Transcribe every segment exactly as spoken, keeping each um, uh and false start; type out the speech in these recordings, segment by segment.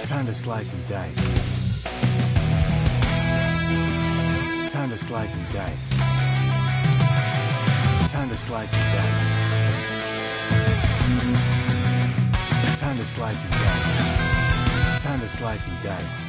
Time to slice and dice. Time to slice and dice. Time to slice and dice. Time to slice and dice. Time to slice and dice.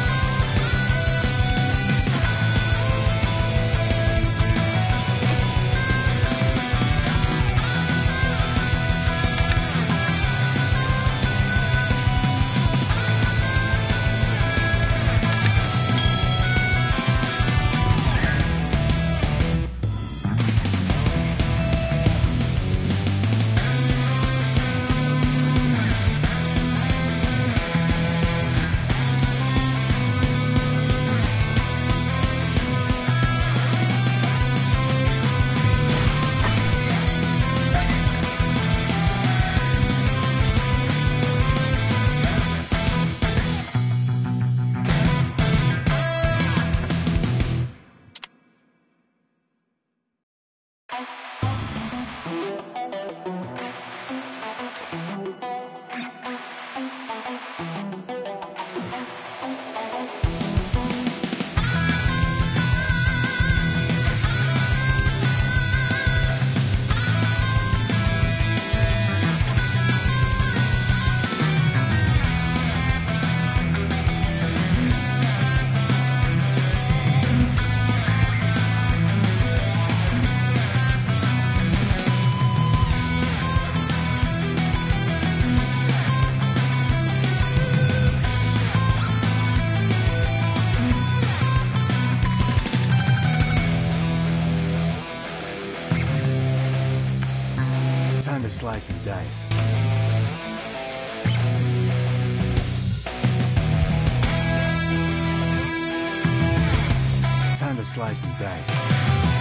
Time to slice and dice. Time to slice and dice.